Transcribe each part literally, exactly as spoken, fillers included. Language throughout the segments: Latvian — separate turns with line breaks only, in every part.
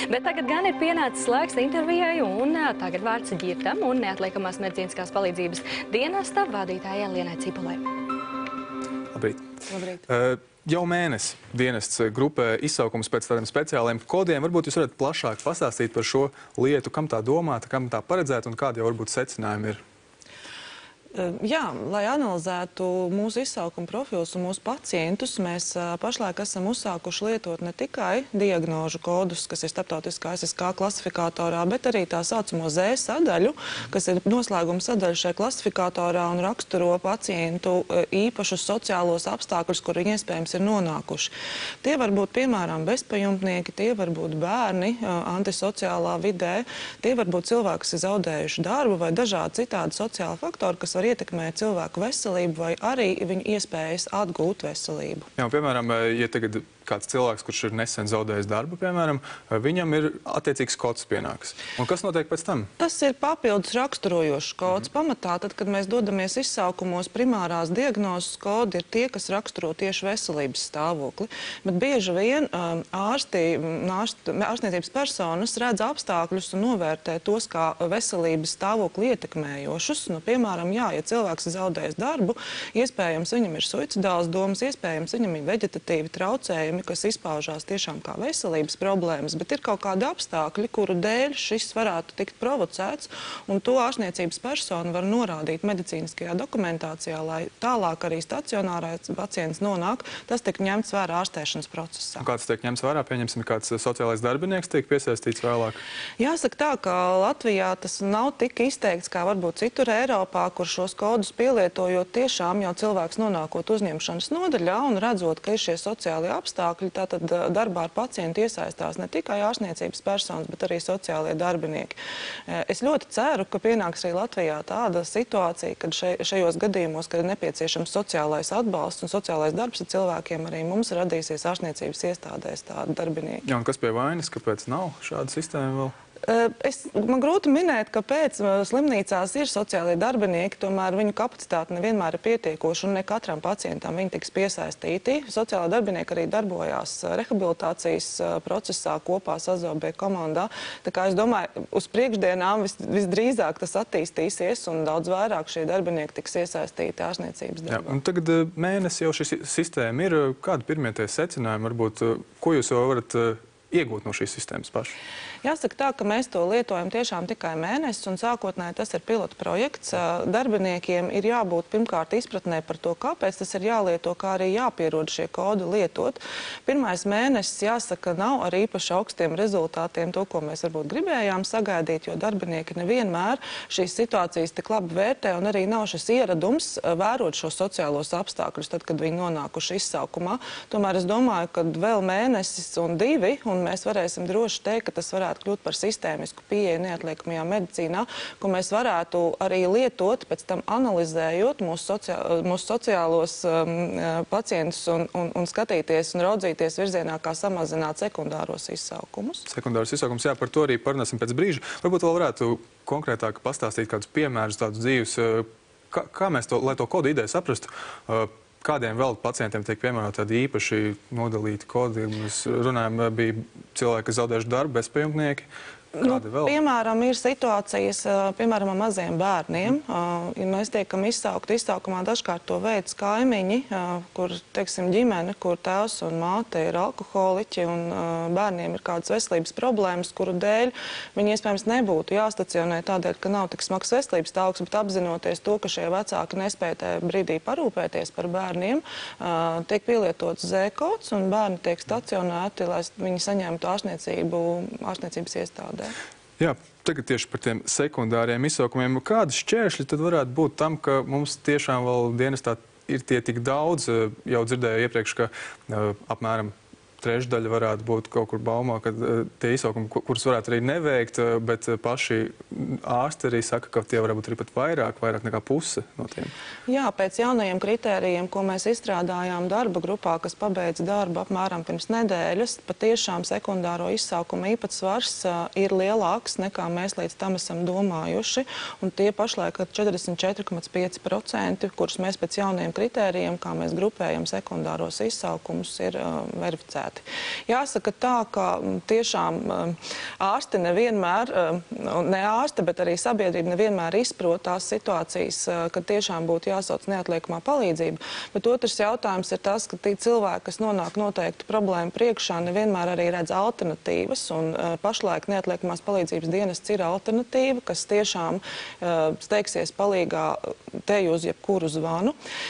Bet tagad gan ir pienācis laiks intervijai, un tagad vārds Girtam un neatliekamās medicīniskās palīdzības dienesta vadītājai Lienai Cipulei.
Labrīt.
Labrīt.
Uh, jau mēnesi dienests grupē izsaukums pēc tādiem speciāliem kodiem. Varbūt jūs varat plašāk pastāstīt par šo lietu, kam tā domāta, kam tā paredzēta un kādi jau varbūt secinājumi ir.
Jā, lai analizētu mūsu izsaukuma profilus un mūsu pacientus, mēs pašlaik esam uzsākuši lietot ne tikai diagnožu kodus, kas ir starptautiskā S S K klasifikatorā, bet arī tā saucamo Z sadaļu, kas ir noslēguma sadaļa šajā klasifikatorā un raksturo pacientu īpašus sociālos apstākļus, kur viņi iespējams ir nonākuši. Tie var būt, piemēram, bezpajumtnieki, tie var būt bērni antisociālā vidē, tie var būt cilvēki, kas ir zaudējuši darbu vai dažādi citādi sociāli faktori, kas var ietekmē cilvēku veselību vai arī viņu iespējas atgūt veselību.
Jā, piemēram, ja tagad kāds cilvēks, kurš ir nesen zaudējis darbu, piemēram, viņam ir attiecīgs kods pienāks. Un kas notiek pēc tam?
Tas ir papildus raksturojošs kods. Mm. Pamatā, tad, kad mēs dodamies izsaukumos, primārās diagnozes kodi ir tie, kas raksturo tieši veselības stāvokli. Bet bieži vien um, ārsti, ārst, ārstniecības personas redz apstākļus un novērtē tos kā veselības stāvokli ietekmējošus. Nu, piemēram, jā, ja cilvēks ir zaudējis darbu, iespējams viņam ir suicidāls domas, iespējams viņam ir veģetatīvi traucējumi, kas izpaužās tiešām kā veselības problēmas, bet ir kaut kādi apstākļi, kuru dēļ šis varētu tikt provocēts, un to ārstniecības persona var norādīt medicīniskajā dokumentācijā, lai tālāk arī stacionārais pacients nonāk, tas tiek ņemts vērā ārstēšanas procesā.
Un kāds tiek ņemts vērā? Pieņemsim, kāds sociālais darbinieks tiek piesaistīts vēlāk?
Jāsaka tā, ka Latvijā tas nav tik izteikts, kā varbūt citur Eiropā, kur šos kodus pielietojot tiešām jau cilvēks nonākot uzņemšanas nodaļā un redzot, ka ir šie sociālie apstākļi, tātad darbā ar pacientu iesaistās ne tikai ārstniecības personas, bet arī sociālie darbinieki. Es ļoti ceru, ka pienāks arī Latvijā tāda situācija, kad še, šajos gadījumos, kad ir nepieciešams sociālais atbalsts un sociālais darbs ar cilvēkiem, arī mums radīsies ārstniecības iestādēs tādi darbinieki.
Jā, un kas pie vainas, kāpēc nav šāda sistēma vēl?
Es, man grūti minēt, ka pēc slimnīcās ir sociālie darbinieki, tomēr viņu kapacitāte nevienmēr ir pietiekoša un ne katram pacientam viņi tiks piesaistīti. Sociālā darbinieki arī darbojās rehabilitācijas procesā kopā Sazobē komandā. Tā kā es domāju, uz priekšdienām vis, visdrīzāk tas attīstīsies un daudz vairāk šie darbinieki tiks iesaistīti ārstniecības darbā.
Jā, un tagad mēnesi jau šī sistēma ir. Kādi pirmie tie secinājumi varbūt, ko jūs jau varat iegūt no šīs sistēmas paši?
Jāsaka tā, ka mēs to lietojam tiešām tikai mēnesi, un sākotnēji tas ir pilota projekts. Darbiniekiem ir jābūt pirmkārt izpratnē par to, kāpēc tas ir jālieto, kā arī jāpierod šie kodi lietot. Pirmais mēnesis, jāsaka, nav ar īpaši augstiem rezultātiem to, ko mēs varbūt gribējām sagaidīt, jo darbinieki nevienmēr šīs situācijas tik labi vērtē, un arī nav šis ieradums vērot šos sociālos apstākļus, tad, kad viņi nonākuši izsaukumā. Tomēr es domāju, ka vēl mēnesis un divi, un mēs varēsim droši teikt, ka tas varētu kļūt par sistēmisku pieeju neatliekamajā medicīnā, ko mēs varētu arī lietot, pēc tam analizējot mūsu, sociā, mūsu sociālos um, pacientus un, un, un skatīties un raudzīties virzienā, kā samazināt sekundāros izsaukumus.
Sekundāros izsaukumus, jā, par to arī parunāsim pēc brīža. Varbūt vēl varētu konkrētāk pastāstīt kādus piemērus, tādus dzīves, kā, kā mēs to, lai to kodu ideju saprastu, kādiem vēl pacientiem tiek piemērot tādi īpaši nodalīti kodi? Mēs runājam, bija cilvēki, kas zaudējuši darbu, bezpajumtnieki.
Nu, piemēram, ir situācijas, piemēram, ar maziem bērniem. Ja mēs tiekam izsaukti izsaukumā, dažkārt to veids kaimiņi, kur, teiksim, ģimene, kur tēvs un māte ir alkoholiķi un bērniem ir kādas veselības problēmas, kuru dēļ viņi iespējams nebūtu jāstacionē tādēļ, ka nav tik smags veselības stāvoklis, bet apzinoties to, ka šie vecāki nespēja tajā brīdī parūpēties par bērniem, tiek pielietots Z-kods un bērni tiek stacionēti, lai viņi saņemtu ārstniecību ārstniecības iestādē.
Jā, tagad tieši par tiem sekundāriem izsaukumiem. Kādi šķēršļi tad varētu būt tam, ka mums tiešām vēl dienestā ir tie tik daudz? Jau dzirdēju iepriekš, ka uh, apmēram trešdaļa varētu būt kaut kur baumā, ka uh, tie izsaukumi, kurus varētu arī neveikt, uh, bet paši ārsti arī saka, ka tie varētu būt arī pat vairāk, vairāk nekā puse no tiem.
Jā, pēc jaunajiem kritērijiem, ko mēs izstrādājām darba grupā, kas pabeidz darbu apmēram pirms nedēļas, patiešām sekundāro izsaukumu īpatsvars uh, ir lielāks nekā mēs līdz tam esam domājuši, un tie pašlaik ir četrdesmit četri komats pieci procenti, kurus mēs pēc jaunajiem kritērijiem, kā mēs grupējam sekundāros izsaukumus, ir uh, verificēti. motivēti. Jāsaka tā, ka tiešām ārsti nevienmēr, ne ārsti, bet arī sabiedrība nevienmēr izprot tās situācijas, kad tiešām būtu jāsauc neatliekamā palīdzība. Bet otrs jautājums ir tas, ka tie cilvēki, kas nonāk noteikti problēmu priekšā, nevienmēr arī redz alternatīvas, un pašlaik neatliekamās palīdzības dienests ir alternatīva, kas tiešām steigsies palīgā teju uz jebkuru zvanu.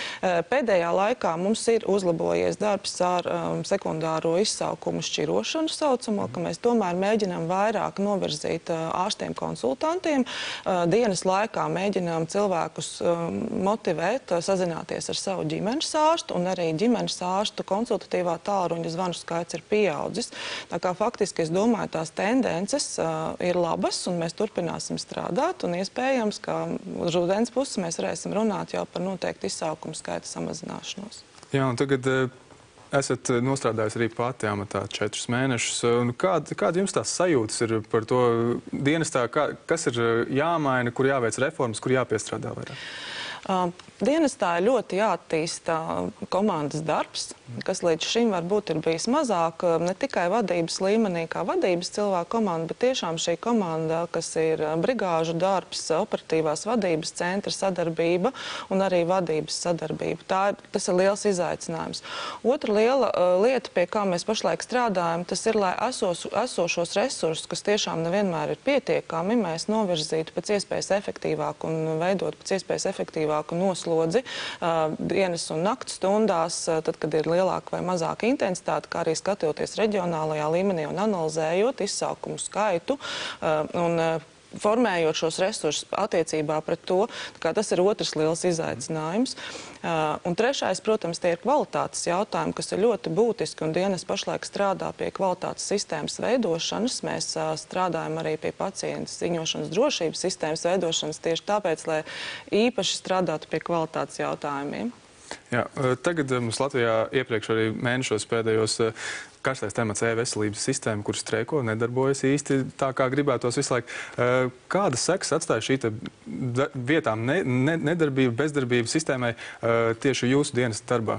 Pēdējā laikā mums ir uzlabojies darbs ar um, sekundāro izsaukumu šķirošanu saucamo, ka mēs tomēr mēģinām vairāk novirzīt uh, ārstiem konsultantiem. Uh, dienas laikā mēģinām cilvēkus um, motivēt, uh, sazināties ar savu ģimenes ārstu, un arī ģimenes ārstu konsultatīvā tālruņa zvanu skaits ir pieaudzis. Tā kā faktiski es domāju, tās tendences uh, ir labas, un mēs turpināsim strādāt, un iespējams, ka uz rudens puses mēs varēsim runāt jau par noteikti izsaukumu skaita samazināšanos.
Jā, un tagad uh, esat nostrādājis arī pati amatā četrus mēnešus. Kāda, kāda jums tās sajūtas ir par to dienestā? Kā, kas ir jāmaina, kur jāveic reformas, kur jāpiestrādā vairāk?
Uh, dienestā ir ļoti jāattīsta komandas darbs, kas līdz šim varbūt ir bijis mazāk, ne tikai vadības līmenī kā vadības cilvēku komanda, bet tiešām šī komanda, kas ir brigāžu darbs, operatīvās vadības centra sadarbība un arī vadības sadarbība. Tā ir, tas ir liels izaicinājums. Otra liela uh, lieta, pie kā mēs pašlaik strādājam, tas ir, lai esos, esošos resursus, kas tiešām nevienmēr ir pietiekami, mēs novirzītu pēc iespējas efektīvāk un veidot pēc iespējas efektīvāk noslodzi uh, dienas un nakts stundās, uh, tad, kad ir lielāka vai mazāka intensitāte, kā arī skatoties reģionālajā līmenī un analizējot izsaukumu skaitu uh, un uh, formējot šos resursus attiecībā pret to, kā tas ir otrs liels izaicinājums. Uh, un trešais, protams, tie ir kvalitātes jautājumi, kas ir ļoti būtiski, un dienas pašlaik strādā pie kvalitātes sistēmas veidošanas. Mēs uh, strādājam arī pie pacientu ziņošanas drošības sistēmas veidošanas tieši tāpēc, lai īpaši strādātu pie kvalitātes jautājumiem.
Jā, tagad mums Latvijā iepriekš arī mēnešos pēdējos karstais temats e-veselības sistēma, kur streiko, nedarbojas īsti tā, kā gribētos visu laiku. Kādas sekas atstāja šī vietām ne, ne, nedarbība, bezdarbība sistēmai tieši jūsu dienas darbā?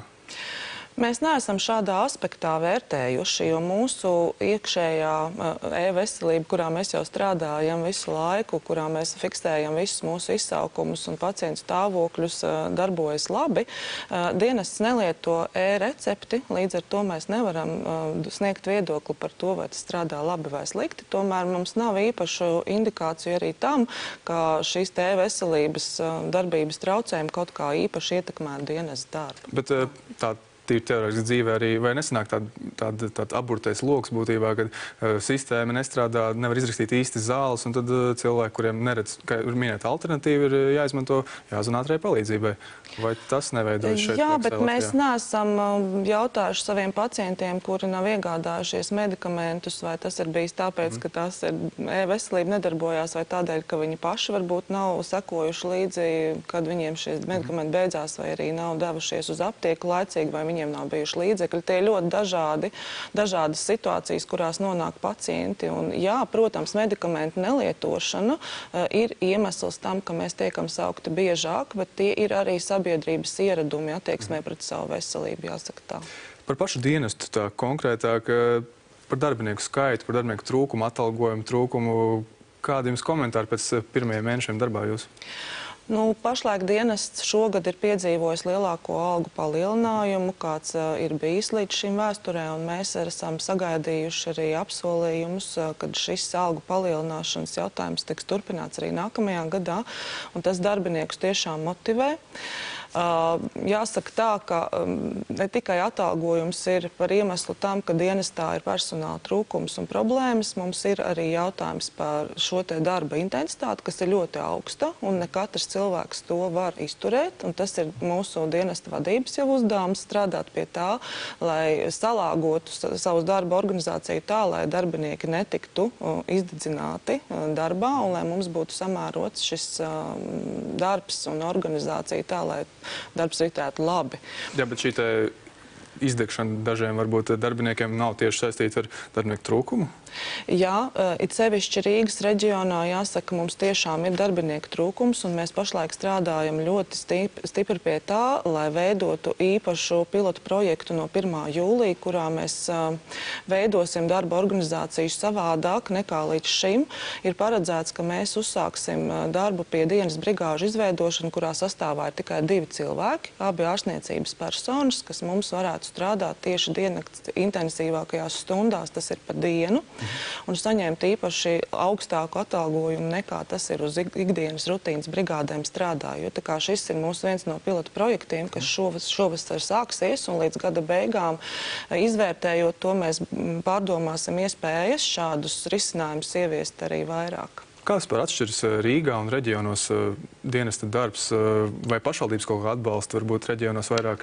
Mēs neesam šādā aspektā vērtējuši, jo mūsu iekšējā e-veselība, kurā mēs jau strādājam visu laiku, kurā mēs fiksējam visus mūsu izsaukumus un pacientu stāvokļus, darbojas labi. Dienests nelieto e-recepti, līdz ar to mēs nevaram sniegt viedokli par to, vai tas strādā labi vai slikti. Tomēr mums nav īpašu indikāciju arī tam, ka šīs te e-veselības darbības traucējumi kaut kā īpaši ietekmē dienas darbu.
Bet tā tīri teorētiski dzīvē arī, vai nesanāk tāda, tāda, tāda aburtais loks būtībā, kad uh, sistēma nestrādā, nevar izrakstīt īsti zāles, un tad uh, cilvēki, kuriem neredz, kā ir minēta alternatīva, ir jāizmanto jāzvanā ātrai palīdzībai. Vai tas neveidojas šeit?
Jā, bet Latvijā? Mēs neesam jautājuši saviem pacientiem, kuri nav iegādājušies medikamentus, vai tas ir bijis tāpēc, mm. ka tas ir e-veselība nedarbojās, vai tādēļ, ka viņi paši varbūt nav sekojuši līdzi, kad viņiem šie medikamenti beidzās, vai arī nav devušies uz aptieku laicīgi, vai viņiem nav bijuši līdzekļi. Tie ir ļoti dažādi, dažādas situācijas, kurās nonāk pacienti. Un, jā, protams, medikamentu nelietošana uh, ir iemesls tam, ka mēs tiekam saukti biežāk, bet tie ir arī sabiedrības ieradumi attieksmē pret savu veselību, jāsaka tā. Par
pašu dienestu tā konkrētāk, par darbinieku skaitu, par darbinieku trūkumu, atalgojumu trūkumu. Kādi jums komentāri pēc pirmajiem mēnešiem darbā jūs?
Nu, pašlaik dienests šogad ir piedzīvojis lielāko algu palielinājumu, kāds uh, ir bijis līdz šim vēsturē, un mēs esam sagaidījuši arī apsolījumus, uh, kad šis algu palielināšanas jautājums tiks turpināts arī nākamajā gadā, un tas darbiniekus tiešām motivē. Uh, jāsaka tā, ka um, ne tikai atalgojums ir par iemeslu tam, ka dienestā ir personāla trūkums un problēmas, mums ir arī jautājums par šo te darba intensitāti, kas ir ļoti augsta, un ne katrs cilvēks to var izturēt, un tas ir mūsu dienesta vadības jau uzdevums strādāt pie tā, lai salāgotu savus darba organizāciju tā, lai darbinieki netiktu uh, izdedzināti uh, darbā, un lai mums būtu samērots šis uh, darbs un organizācija tā, lai darbs ritētu labi.
Jā, bet šī te izdegšana dažiem varbūt darbiniekiem nav tieši saistīta ar darbinieku trūkumu?
Jā, it sevišķi Rīgas reģionā, jāsaka, mums tiešām ir darbinieku trūkums, un mēs pašlaik strādājam ļoti stipri pie tā, lai veidotu īpašu pilotu projektu no pirmā jūlija, kurā mēs veidosim darba organizāciju savādāk nekā līdz šim. Ir paredzēts, ka mēs uzsāksim darbu pie dienas brigāžu izveidošanu, kurā sastāvā ir tikai divi cilvēki, abi ārstniecības personas, kas mums varētu strādāt tieši diennakts intensīvākajās stundās, tas ir pa dienu, un saņemt īpaši augstāku atalgojumu nekā tas ir uz ikdienas rutīnas brigādēm strādājot. Tā kā šis ir mūsu viens no pilotu projektiem, kas šovas, šovasar sāksies, un līdz gada beigām, izvērtējot to, mēs pārdomāsim iespējas šādus risinājumus ieviest arī vairāk.
Kā vispār atšķiras Rīgā un reģionos dienesta darbs, vai pašvaldības kaut kā atbalsta, varbūt reģionos vairāk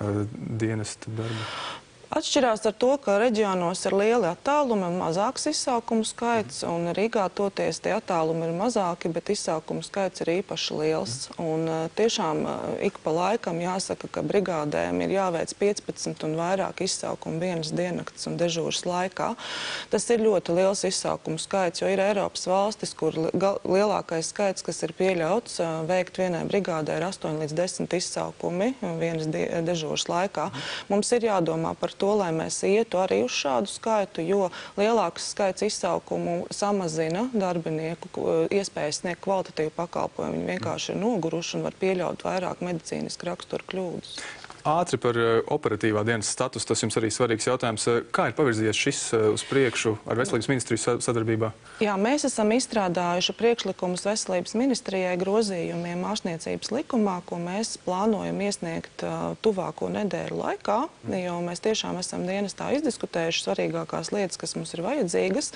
dienesta darba?
Atšķirās ar to, ka reģionos ir lieli attālumi un mazāks izsaukumu skaits, un Rīgā toties tie attālumi ir mazāki, bet izsaukumu skaits ir īpaši liels. Un tiešām ik pa laikam jāsaka, ka brigādēm ir jāveic piecpadsmit un vairāk izsaukumu vienas diennakts un dežūras laikā. Tas ir ļoti liels izsaukumu skaits, jo ir Eiropas valstis, kur lielākais skaits, kas ir pieļauts veikt vienai brigādē, ir astoņi līdz desmit izsaukumi vienas dežūras laikā. Mums ir jādomā par to, to, lai mēs ietu arī uz šādu skaitu, jo lielāks skaits izsaukumu samazina darbinieku iespējas sniegt kvalitatīvu pakalpojumu. Viņi vienkārši ir noguruši un var pieļaut vairāk medicīniski rakstura kļūdas.
Ātri par operatīvā dienas statusu, tas jums arī svarīgs jautājums. Kā ir pavirzījies šis uz priekšu ar Veselības ministriju sadarbībā?
Jā, mēs esam izstrādājuši priekšlikumus Veselības ministrijai grozījumiem ārstniecības likumā, ko mēs plānojam iesniegt tuvāko nedēļu laikā, jo mēs tiešām esam dienestā izdiskutējuši svarīgākās lietas, kas mums ir vajadzīgas.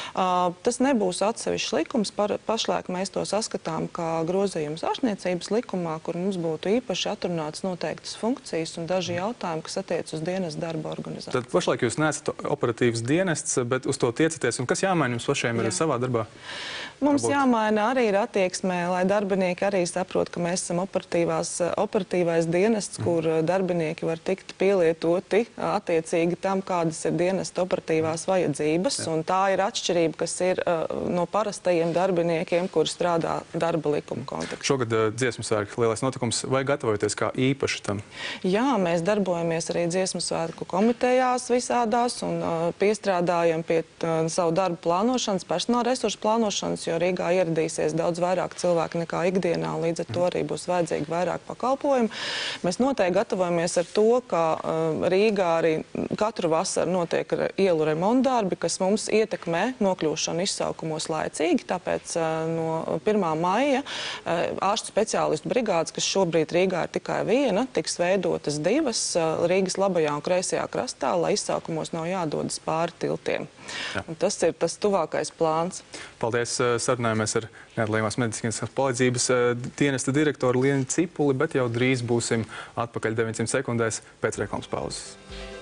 Tas nebūs atsevišķs likums, pašlaik mēs to saskatām kā grozījums ārstniecības likumā, kur mums būtu īpaši atrunāts noteiktas funkcijas un daži jautājumi, kas attiec uz dienas darba organizāciju.
Tad pašlaik jūs neesat operatīvs dienests, bet uz to tiecaties. Un kas jāmaina jums pašiem ir savā darbā?
Mums Varbūt. jāmaina arī ir attieksmē, lai darbinieki arī saprot, ka mēs esam operatīvais dienests, mm. kur darbinieki var tikt pielietoti attiecīgi tam, kādas ir dienesta operatīvās vajadzības. Jā. Un tā ir atšķirība, kas ir uh, no parastajiem darbiniekiem, kuri strādā darba likuma kontekstā.
Šogad uh, dziesmu svētku lielais notikums, vai gatavojaties kā īpaši tam?
Jā, mēs darbojamies arī dziesmu svētku komitejās visādās un uh, piestrādājam pie uh, savu darbu plānošanas, personāla resursu plānošanas, jo Rīgā ieradīsies daudz vairāk cilvēku nekā ikdienā, un līdz ar to arī būs vajadzīgi vairāk pakalpojumu. Mēs noteikti gatavojamies ar to, ka uh, Rīgā arī katru vasaru notiek ielu remontdarbi, kas mums ietekmē nokļūšanu izsaukumos laicīgi, tāpēc uh, no pirmā maija uh, ārstu speciālistu brigādes, kas šobrīd Rīgā ir tikai viena, tiks veidotas divas uh, Rīgas labajā un kreisajā krastā, lai izsaukumos nav jādodas pāri tiltiem. Tas ir tas tuvākais plāns.
Paldies! Sarunājamies ar neatliekamās medicīniskās palīdzības dienesta direktoru Lienu Cipuli, bet jau drīz būsim atpakaļ deviņsimt sekundēs pēc reklāmas pauzes.